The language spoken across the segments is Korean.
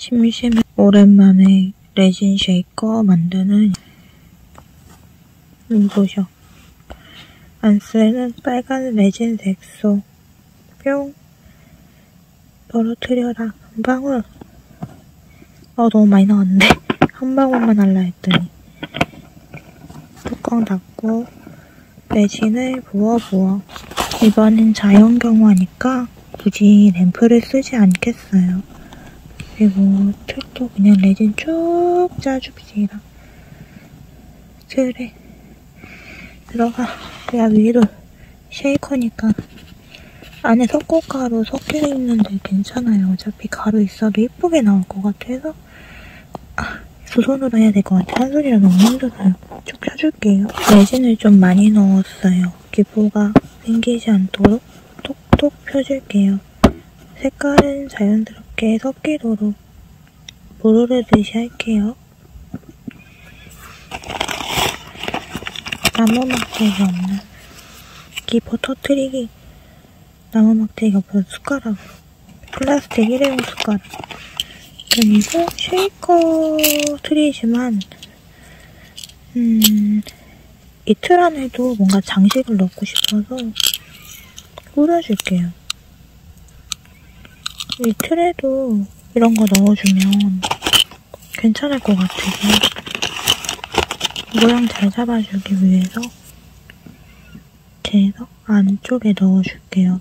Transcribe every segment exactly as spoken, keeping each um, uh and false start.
심심해. 오랜만에 레진 쉐이커 만드는 눈부셔. 안 쓰는 빨간 레진 색소. 뿅. 떨어뜨려라. 한 방울. 어, 너무 많이 나왔는데. 한 방울만 할라 했더니. 뚜껑 닫고 레진을 부어 부어. 이번엔 자연경화니까 굳이 램프를 쓰지 않겠어요. 그리고 틀도 그냥 레진 쭉 짜줍시다. 틀에 들어가. 야, 위로 쉐이커니까 안에 석고가루 섞여 있는데 괜찮아요. 어차피 가루 있어도 이쁘게 나올 것 같아서 아, 두 손으로 해야 될 것 같아. 한 손이라 너무 힘들어요. 쭉 펴줄게요. 레진을 좀 많이 넣었어요. 기포가 생기지 않도록 톡톡 펴줄게요. 색깔은 자연스럽게 섞이도록 무르르듯이 할게요. 나무 막대기 없는 기포 터트리기. 나무 막대기 없어서 숟가락으로. 플라스틱 일회용 숟가락. 그리고 쉐이커 틀이지만 음, 이 틀 안에도 뭔가 장식을 넣고 싶어서 뿌려줄게요. 이 틀에도 이런 거 넣어주면 괜찮을 것 같아서 모양 잘 잡아주기 위해서 이렇게 해서 안쪽에 넣어줄게요.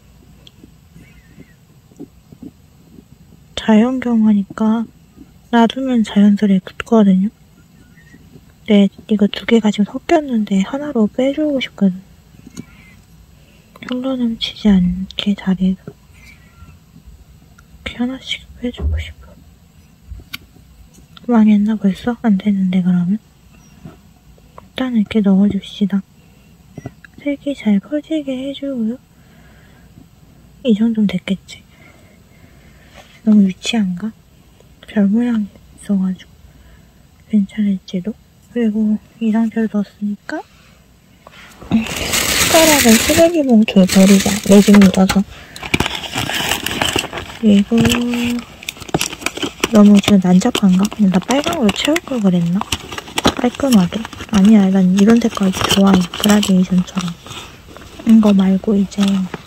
자연경화니까 놔두면 자연스레 굳거든요. 네, 이거 두 개가 지금 섞였는데 하나로 빼주고 싶거든. 흘러넘치지 않게 자리에서 이렇게 하나씩 빼주고 싶어. 망했나 벌써? 안 되는데 그러면? 일단 이렇게 넣어줍시다. 색이 잘 퍼지게 해주고요. 이 정도면 됐겠지? 너무 유치한가? 별 모양이 있어가지고 괜찮을지도? 그리고 이 상태로 넣었으니까 숟가락을 쓰레기 봉투에 버리자. 레진 묻어서. 그리고 너무 지금 난잡한가? 그냥 나 빨강으로 채울 걸 그랬나? 깔끔하게. 아니야, 난 이런 색깔 좋아해. 그라데이션처럼. 이거 말고 이제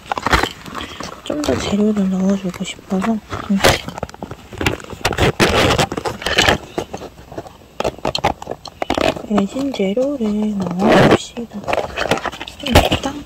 좀 더 재료를 넣어주고 싶어서 응. 레진 재료를 넣어봅시다. 일단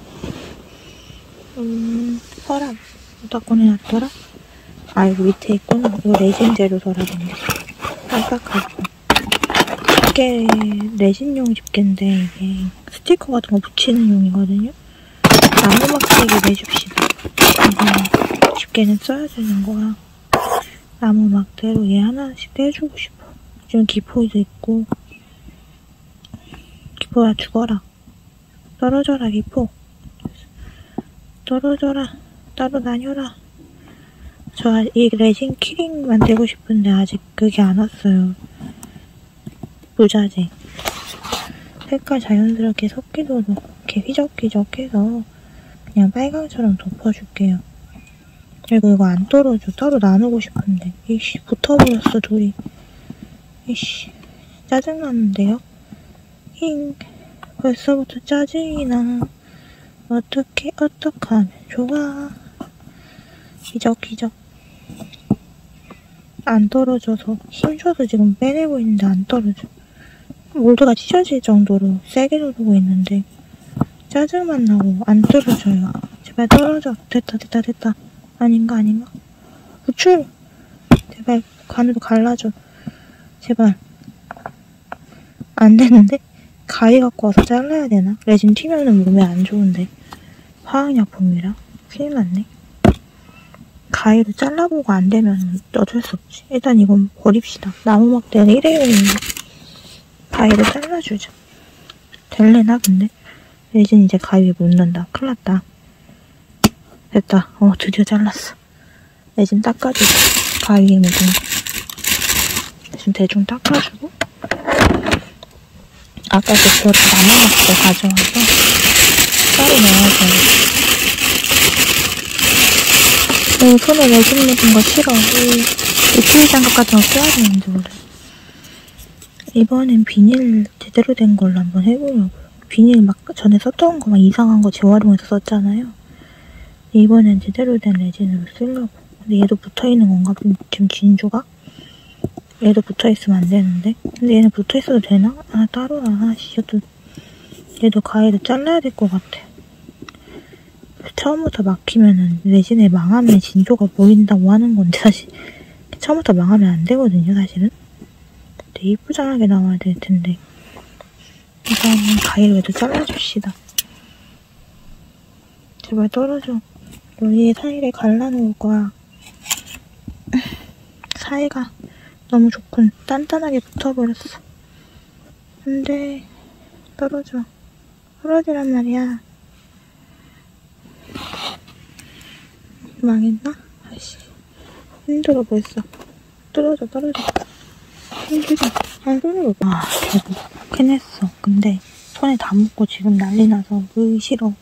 음, 서랍 어디다 꺼내놨더라? 아, 여기 밑에 있구나. 이거 레진 재료 서랍인데 깜빡하고. 이게 레진용 집게인데 이게 스티커 같은 거 붙이는 용이거든요. 나무 막대기 내줍시다. 이거 집게는 써야 되는 거야. 나무 막대로 얘 하나씩 떼주고 싶어. 지금 기포도 있고. 기포야, 죽어라. 떨어져라, 기포. 떨어져라. 따로 다녀라. 저 이 레진 키링 만들고 싶은데 아직 그게 안 왔어요. 부자재. 색깔 자연스럽게 섞이도록 이렇게 휘적휘적해서 그냥 빨강처럼 덮어줄게요. 그리고 이거 안 떨어져. 따로 나누고 싶은데. 이씨, 붙어버렸어, 둘이. 이씨, 짜증나는데요? 힝, 벌써부터 짜증이 나. 어떻게, 어떡하면 좋아. 기적기적. 안 떨어져서 힘줘서 지금 빼내고 있는데 안 떨어져. 몰드가 찢어질 정도로 세게 누르고 있는데 짜증만 나고 안 떨어져요. 제발 떨어져. 됐다 됐다 됐다. 아닌가 아닌가? 부출! 제발 관으로 갈라줘. 제발. 안 되는데? 가위 갖고 와서 잘라야 되나? 레진 튀면은 몸에 안 좋은데. 화학약품이라 큰일 났네. 가위로 잘라보고 안 되면 어쩔 수 없지. 일단 이건 버립시다. 나무 막대는 일회용인데 가위로 잘라주자. 될래나 근데? 레진 이제 가위에 묻는다. 큰일 났다. 됐다. 어, 드디어 잘랐어. 레진 닦아주자. 가위에 묻은 거. 지금 대충 닦아주고 아까 그 그것도 나무 막대 가져와서 따로 넣어줘야겠다. 어, 손에 레진 묻은 거 싫어. 이틀 장갑 같은 거 써야 되는데 원래. 이번엔 비닐 제대로 된 걸로 한번 해보려고요. 비닐 막 전에 썼던 거 막 이상한 거 재활용해서 썼잖아요. 이번엔 제대로 된 레진으로 쓰려고. 근데 얘도 붙어있는 건가? 지금 진주가? 얘도 붙어있으면 안 되는데. 근데 얘는 붙어있어도 되나? 아, 따로야. 아, 씨, 얘도, 얘도 가위로 잘라야 될 것 같아. 처음부터 막히면은 레진에 망하면 진조가 보인다고 하는 건데, 사실. 처음부터 망하면 안 되거든요, 사실은. 되게 이쁘장하게 나와야 될 텐데. 일단은 가위로 얘도 잘라줍시다. 제발 떨어져. 여기 사이를 갈라놓을 거야. 사이가 너무 좋군. 단단하게 붙어버렸어. 근데 떨어져. 떨어지란 말이야. 망했나? 아이씨. 힘들어 벌써. 떨어져 떨어져. 힘들어. 안 떨어져. 아 결국 해냈어. 근데 손에 다 묻고 지금 난리 나서 으 싫어.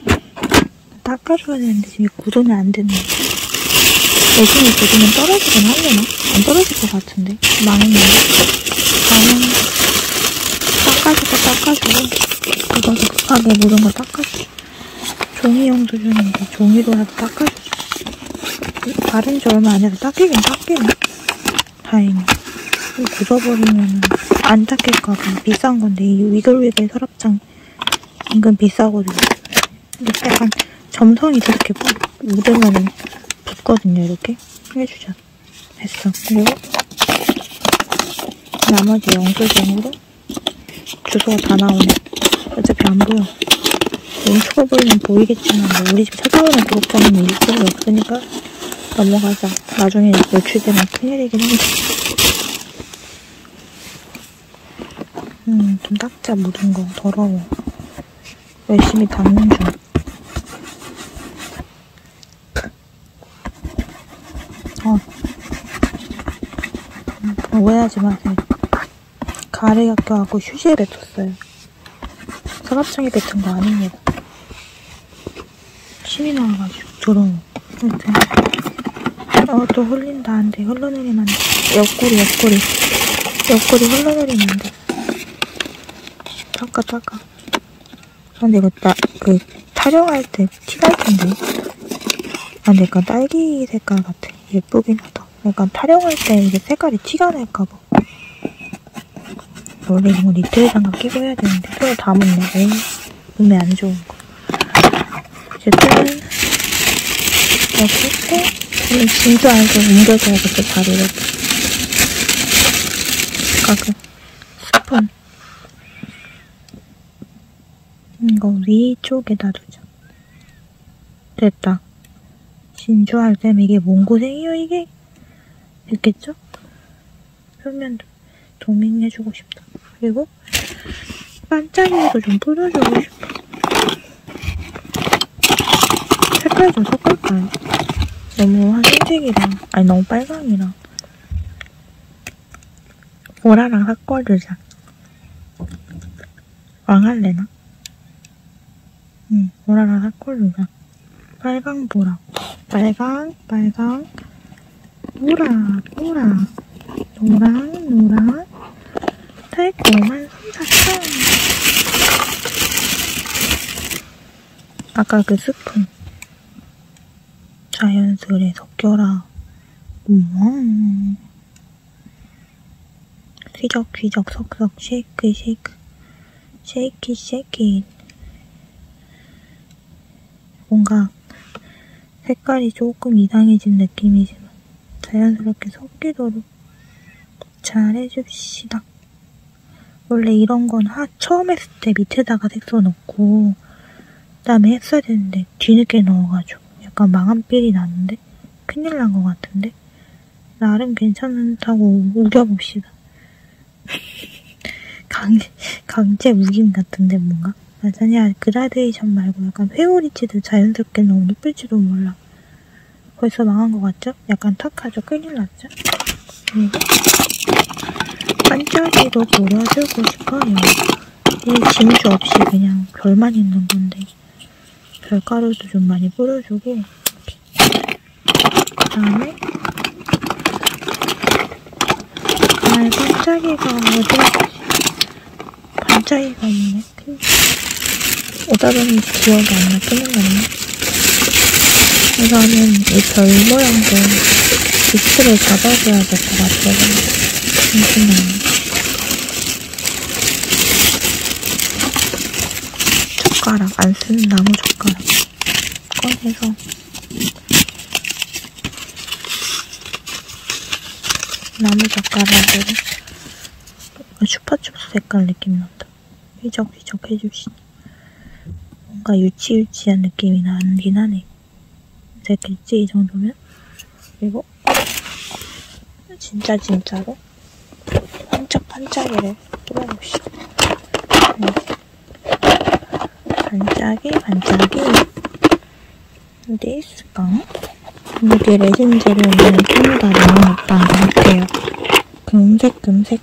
닦아줘야 되는데 지금 굳으면 안 되는데. 레진이 굳으면 떨어지긴 하려나? 안 떨어질 것 같은데. 망했네. 나는 닦아주고 닦아주고 그거도 급하게 모든 거 닦아줘. 종이용 수준인데 종이로라도 닦아줘. 바른 지 얼마 안 해서 닦이긴 닦이네. 다행히. 굳어버리면 안 닦일까봐. 비싼 건데 이 위글위글 서랍장 은근 비싸거든요. 이렇게 약간 점성이 저렇게 묻으면은 붙거든요. 이렇게 해주자. 됐어. 그리고 나머지 영수증으로 주소가 다 나오네. 어차피 안 보여. 멈추어 보이면 보이겠지만 뭐 우리 집 찾아오는 구독자는 일주일이 없으니까 넘어가자. 나중에 노출되면 큰일이긴 한데. 음, 좀 닦자. 묻은 거 더러워. 열심히 닦는 중. 어. 음, 오해하지 마세요. 가래가 껴갖고 휴지에 뱉었어요. 서랍장에 뱉은 거 아닙니다. 침이 나와가지고 더러워. 아무튼 어, 또 흘린다. 안 돼. 흘러내리면 안 돼. 옆구리 옆구리 옆구리 흘러내리면 안 돼. 닦아 닦아. 근데 이거 나 그 촬영할 때 티날 텐데. 아 근데 약간 딸기 색깔 같아. 예쁘긴 하다. 약간 촬영할 때 이게 색깔이 티가 날까봐. 원래 이거 니트를 장갑 끼고 해야 되는데 손에 다 묻네. 에이, 몸에 안 좋은 거. 어쨌든 이렇게 했고 진주 안에서 옮겨줘야겠어. 자리를. 아까 그 스푼 이거 위쪽에다 두자. 됐다. 진주할 때면 이게 뭔 고생이요 이게? 됐겠죠? 표면도 도밍해주고 싶다. 그리고 반짝이도 좀 뿌려주고 싶어. 색깔 좀 섞을까요? 너무 하얀색이랑 아니 너무 빨강이랑 보라랑 섞어주자. 왕할래나? 응, 보라랑 섞어주자. 빨강 보라. 빨강 빨강 보라 보라 노랑 노랑 달콤한 솜사탕. 아까 그 스푼 자연스레 섞여라. 우와. 휘적휘적 석석 쉐이크 쉐이크 쉐이키 쉐이키. 뭔가 색깔이 조금 이상해진 느낌이지만 자연스럽게 섞이도록 잘 해줍시다. 원래 이런 건 하, 처음 했을 때 밑에다가 색소 넣고 그다음에 했어야 되는데 뒤늦게 넣어가지고 약간 망한 필이 나는데 큰일 난 것 같은데 나름 괜찮다고 우겨봅시다. 강, 강제 우김 같은데 뭔가? 아니야, 그라데이션 말고 약간 회오리치도 자연스럽게 너무 예쁠지도 몰라. 벌써 망한 것 같죠? 약간 탁하죠? 큰일 났죠? 그리고 반짝이도 뿌려주고 싶어요. 이 진주 없이 그냥 별만 있는 건데 별가루도 좀 많이 뿌려주고 그 다음에 아, 반짝이가 어디 갔지? 반짝이가 없네. 오다 보니 기억이 안 나. 끊어놨네. 우선은 이 별 모양도 위치를 잡아줘야 될 것 같아요. 잠시만요. 젓가락, 안 쓰는 나무 젓가락 꺼내서 나무 젓가락으로 슈퍼춥스 색깔 느낌 난다. 휘적휘적 해줍시다. 뭔가 유치유치한 느낌이 나긴 하네. 됐겠지? 이 정도면? 그리고 진짜 진짜로 반짝반짝이를 뚫어봅시다. 네. 반짝이 반짝이 어디 있을까? 여기 레진 재료는 전부 다 나와있던 것 같아요. 금색 금색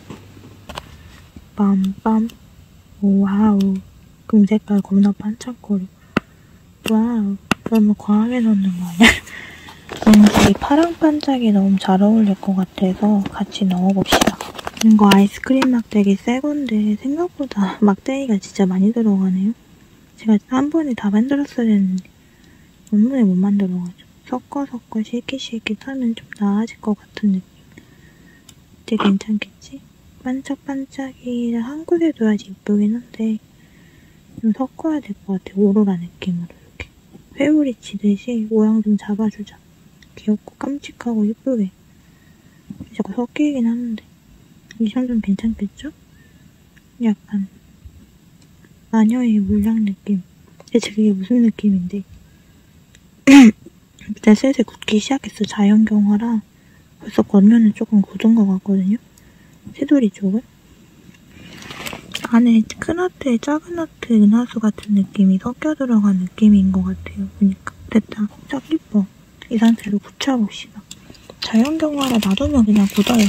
빰빰 와우 금색깔 겁나 반짝거려. 와우 너무 과하게 넣는 거 아니야? 왠지 파랑 반짝이 너무 잘 어울릴 것 같아서 같이 넣어봅시다. 이거 아이스크림 막대기 새 건데 생각보다 막대기가 진짜 많이 들어가네요. 제가 한 번에 다 만들었어야 했는데 너무 못 만들어가지고 섞어 섞어 실키 실키 하면 좀 나아질 것 같은 느낌. 이제 괜찮겠지? 반짝반짝이를 한 곳에 둬야지 예쁘긴 한데 좀 섞어야 될 것 같아. 오로라 느낌으로 이렇게 회오리 치듯이 모양 좀 잡아주자. 귀엽고 깜찍하고 예쁘게. 자꾸 섞이긴 하는데 이 정도는 괜찮겠죠? 약간 마녀의 물량 느낌. 대체 그게 무슨 느낌인데 일단 슬슬 굳기 시작했어. 자연경화라 벌써 겉면은 조금 굳은 것 같거든요. 테두리 쪽은 안에 큰 하트에 작은 하트 은하수 같은 느낌이 섞여 들어간 느낌인 것 같아요. 보니까 됐다. 딱 이뻐. 이 상태로 굳혀봅시다. 자연경화라 놔두면 그냥 굳어요.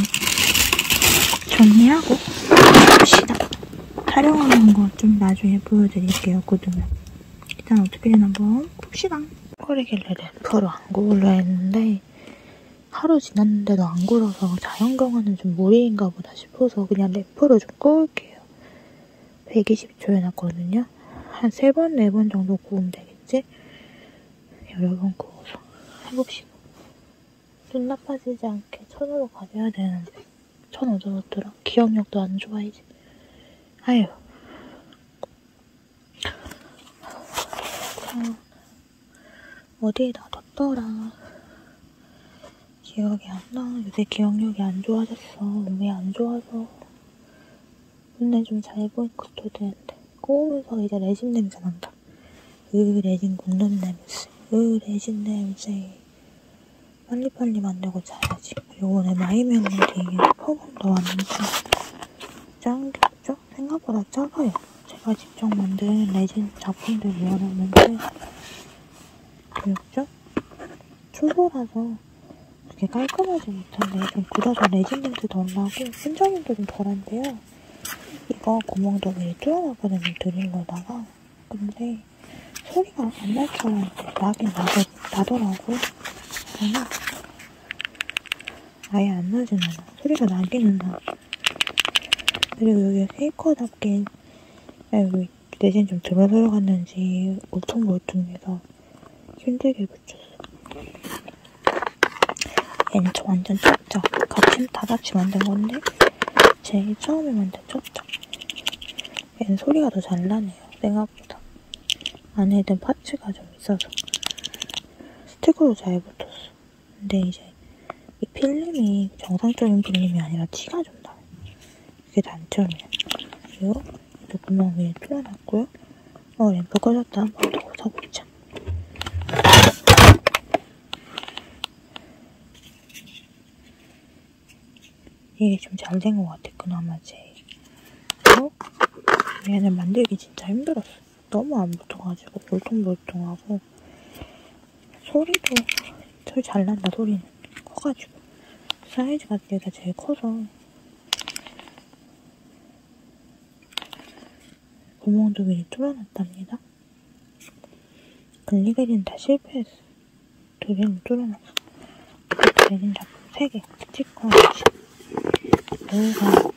정리하고 봅시다. 촬영하는 거 좀 나중에 보여드릴게요. 굳으면. 일단 어떻게 되나 한번 봅시다. 끓이길래 램프로 안 구울려 했는데 하루 지났는데도 안 구워서 자연경화는 좀 무리인가 보다 싶어서 그냥 램프로 좀 구울게요. 백이십 초 해놨거든요. 한 세 번, 네 번 정도 구우면 되겠지? 여러 번 구워서 해봅시다. 눈 나빠지지 않게 천으로 가려야 되는데 천 어디였더라? 기억력도 안 좋아 이제. 아유. 자, 어디에다 뒀더라? 기억이 안 나. 요새 기억력이 안 좋아졌어. 왜 안 좋아서. 눈에 좀 잘 보이것도 되는데. 구우면서 이제 레진 냄새 난다. 으, 레진 굽는 냄새. 으, 레진 냄새. 빨리빨리 만들고 자야지. 그리고 오늘 마이멜로디 포근도 왔는데 짱겠죠? 생각보다 작아요. 제가 직접 만든 레진 작품들 모아놨는데 보였죠? 초보라서 그렇게 깔끔하지 못한데 좀 굳어서 레진 냄새 덜 나고 순정임도 좀 덜한데요. 이거 구멍도 미리 뚫어놨거든요. 드릴로다가. 근데 소리가 안 날 줄 알았는데 나긴 나더, 나더라고요. 그러면 아예 안 나진 않아. 소리가 나기는 나. 그리고 여기 페이커답게 여기 레진 좀 들어 들어갔는지 울퉁불퉁해서 힘들게 붙였어. 얘는 저 완전 쩍쩍. 같이 다 같이 만든 건데 제일 처음에 만든 쩍쩍. 얘는 소리가 더 잘 나네요. 생각보다. 안에 든 파츠가 좀 있어서 스티커로 잘 붙었어. 근데 이제 이 필름이 정상적인 필름이 아니라 티가 좀 나요. 이게 단점이에요. 그리고 또 구멍 위에 뚫어놨고요. 어, 램프 꺼졌다. 한 번 더 서보자. 이게 좀 잘 된 것 같아. 그나마 제일. 그리고 얘는 만들기 진짜 힘들었어. 너무 안 붙어가지고 몰통몰통하고 소리도 소리 잘 난다. 소리는 커가지고 사이즈가 얘가 제일 커서 구멍도 미리 뚫어놨답니다. 글리게린 다 실패했어. 드릴로 뚫어놨어. 레진 작품 세 개 찍고 거울과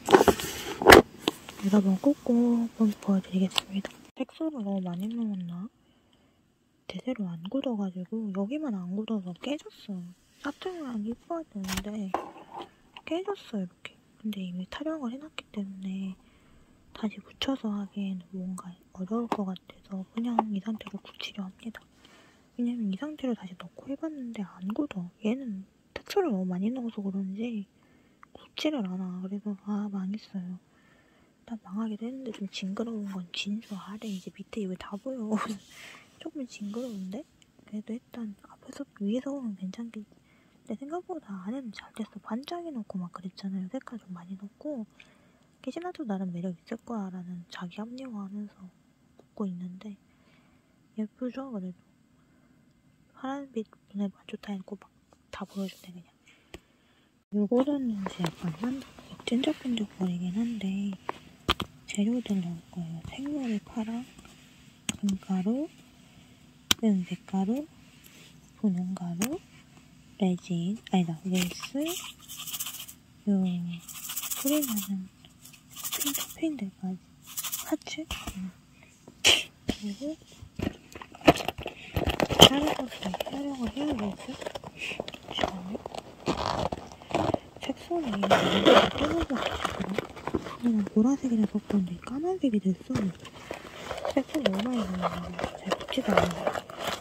여러분 꾹꾹 보여드리겠습니다. 색소를 너무 많이 넣었나? 제대로 안 굳어가지고 여기만 안 굳어서 깨졌어요. 사탕이랑 이뻐야 되는데 깨졌어요 이렇게. 근데 이미 타령을 해놨기 때문에 다시 붙여서 하기에는 뭔가 어려울 것 같아서 그냥 이 상태로 굳히려 합니다. 왜냐면 이 상태로 다시 넣고 해봤는데 안 굳어. 얘는 색소를 너무 많이 넣어서 그런지 굳지를 않아. 그래서 아 망했어요. 다 망하기도 했는데 좀 징그러운 건 진주 아래 이제 밑에 이게 다 보여. 조금 징그러운데? 그래도 일단 앞에서 위에서 보면 괜찮겠지. 근데 생각보다 안에는 잘 됐어. 반짝이 넣고 막 그랬잖아요. 색깔 좀 많이 넣고 계시나도 나름 매력 있을 거야 라는 자기 합리화하면서 굽고 있는데 예쁘죠? 그래도 파란빛 눈에 안 좋다 해놓고 막 다 보여주네 그냥. 요거는 이제 약간 한 찐적찐적거리긴 한데 재료들 넣을 거예요. 생머리 파랑, 금가루, 은색가루, 분홍가루, 레진, 아니다, 레이스, 요 소리나는 핀 토핑들까지 하츠? 응. 그리고 촬영을 촬영을 해야겠죠? 잠시만요. 색소는 이미 완전 뜯어졌거든요. 그냥 보라색이라 섞었는데 까만색이 됐어. 색소 너무 많이 넣었는데 잘 붙지도 않아요.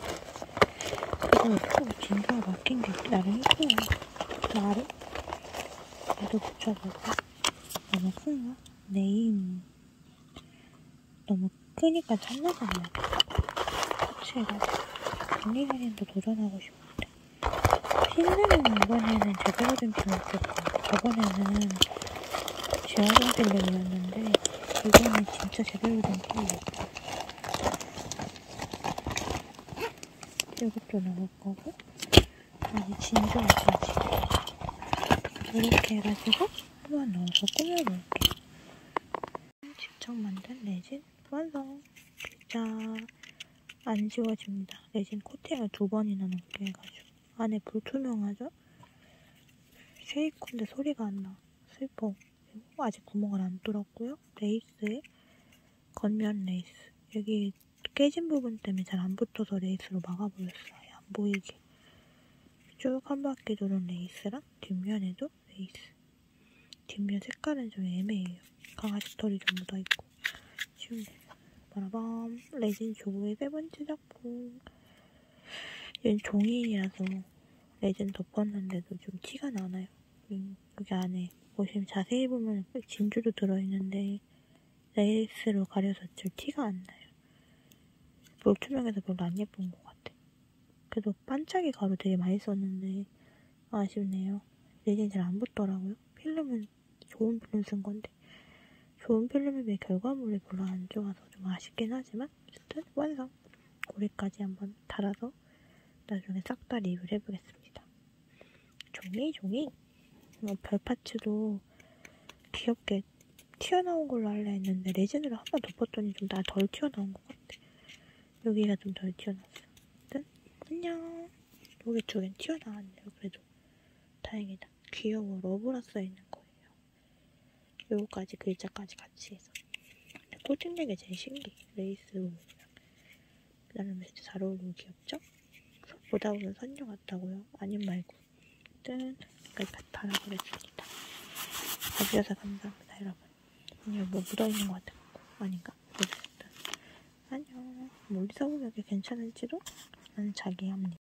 그래서 또 진짜 막힌 게 나름 있어요. 나름? 얘도 붙여보고. 너무 큰가? 네임. 너무 크니까 잘라잖아요. 터치해가지고. 정리사진도 도전하고 싶은데. 핀들은 이번에는 제대로 된 핀을 썼고, 저번에는 지하철 필름이었는데, 이번엔 진짜 제대로 된 핀이에요. 이것도 넣을 거고, 아니, 진주까지. 이렇게 해가지고, 한번 넣어서 꾸며볼게요. 직접 만든 레진 완성! 진짜 안 지워집니다. 레진 코팅을 두 번이나 넘게 해가지고. 안에 불투명하죠? 쉐이크인데 소리가 안 나. 슬퍼. 그리고 아직 구멍을 안 뚫었고요. 레이스에 겉면 레이스. 여기 깨진 부분 때문에 잘 안 붙어서 레이스로 막아버렸어요. 안 보이게. 쭉 한 바퀴 도는 레이스랑 뒷면에도 레이스. 뒷면 색깔은 좀 애매해요. 강아지 털이 좀 묻어있고. 지우면 빠라밤. 레진 조의 세 번째 작품. 얘는 종이라서 레진 덮었는데도 좀 티가 나나요? 여기 안에 보시면 자세히 보면 진주도 들어있는데 레이스로 가려서 좀 티가 안 나요. 볼투명해서 별로 안 예쁜 것 같아. 그래도 반짝이 가루 되게 많이 썼는데 아쉽네요. 레진이 잘 안 붙더라고요. 필름은 좋은 필름 쓴 건데 좋은 필름에 비해 결과물이 별로 안 좋아서 좀 아쉽긴 하지만 어쨌든 완성! 고리까지 한번 달아서 나중에 싹 다 리뷰를 해보겠습니다. 종이 종이 어, 별 파츠도 귀엽게 튀어나온 걸로 하려 했는데 레진으로 한 번 덮었더니 좀 나 덜 튀어나온 것 같아. 여기가 좀 덜 튀어나왔어. 아무튼 안녕. 여기 두 개는 튀어나왔네요. 그래도 다행이다. 귀여워. 러브라 써있는 거예요. 요거까지 글자까지 같이 해서 코팅되게 제일 신기해. 레이스 부분이랑 그다음에 진짜 잘 어울리고 귀엽죠? 보다 보면 선녀 같다고요? 아님 말고 아무튼 여기까지 달아보겠습니다. 봐주셔서 감사합니다 여러분. 여기 뭐 묻어있는 것 같아. 아닌가? 어쨌든 안녕. 뭐 어디서 보면 이게 괜찮을지도? 나는 자기 합리.